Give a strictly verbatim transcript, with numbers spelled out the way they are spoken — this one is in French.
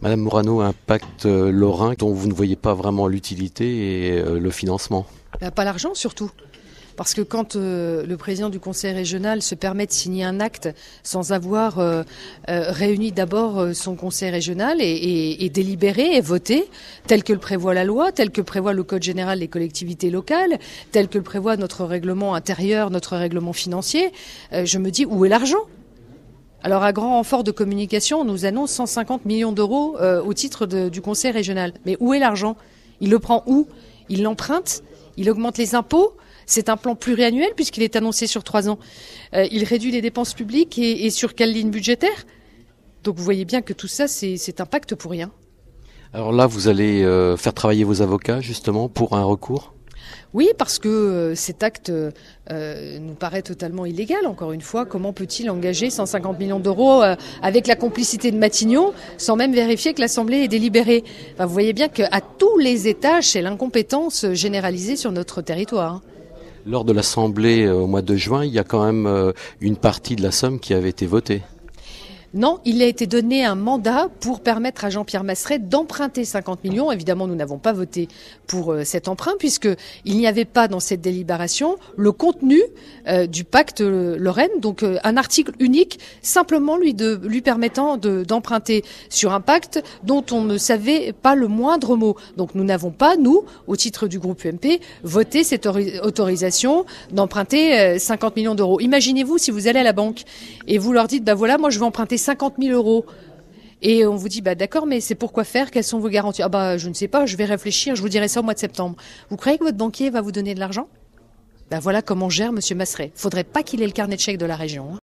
Madame Morano, un pacte euh, lorrain dont vous ne voyez pas vraiment l'utilité et euh, le financement. Ben, pas l'argent surtout. Parce que quand euh, le président du conseil régional se permet de signer un acte sans avoir euh, euh, réuni d'abord euh, son conseil régional et, et, et délibéré et voté, tel que le prévoit la loi, tel que prévoit le code général des collectivités locales, tel que le prévoit notre règlement intérieur, notre règlement financier, euh, je me dis où est l'argent ? Alors à grand renfort de communication, on nous annonce cent cinquante millions d'euros euh, au titre de, du conseil régional. Mais où est l'argent ? Il le prend où ? Il l'emprunte ? Il augmente les impôts ? C'est un plan pluriannuel puisqu'il est annoncé sur trois ans. Euh, il réduit les dépenses publiques et, et sur quelle ligne budgétaire ? Donc vous voyez bien que tout ça, c'est, c'est un pacte pour rien. Alors là, vous allez euh, faire travailler vos avocats justement pour un recours ? Oui, parce que euh, cet acte euh, nous paraît totalement illégal. Encore une fois, comment peut-il engager cent cinquante millions d'euros euh, avec la complicité de Matignon sans même vérifier que l'Assemblée est délibérée ? Enfin, vous voyez bien qu'à tous les étages, c'est l'incompétence généralisée sur notre territoire. Lors de l'Assemblée euh, au mois de juin, il y a quand même euh, une partie de la somme qui avait été votée. Non, il a été donné un mandat pour permettre à Jean-Pierre Masseret d'emprunter cinquante millions. Évidemment, nous n'avons pas voté pour euh, cet emprunt puisque il n'y avait pas dans cette délibération le contenu euh, du pacte euh, Lorraine. Donc euh, un article unique simplement lui, de, lui permettant de, d'emprunter sur un pacte dont on ne savait pas le moindre mot. Donc nous n'avons pas, nous, au titre du groupe U M P, voté cette autorisation d'emprunter euh, cinquante millions d'euros. Imaginez-vous si vous allez à la banque et vous leur dites, bah voilà, moi je veux emprunter cinquante mille euros. Et on vous dit, bah d'accord, mais c'est pour quoi faire ? Quelles sont vos garanties ? Ah bah je ne sais pas, je vais réfléchir, je vous dirai ça au mois de septembre. Vous croyez que votre banquier va vous donner de l'argent ? Bah voilà comment gère Monsieur Masseret. Faudrait pas qu'il ait le carnet de chèques de la région. Hein.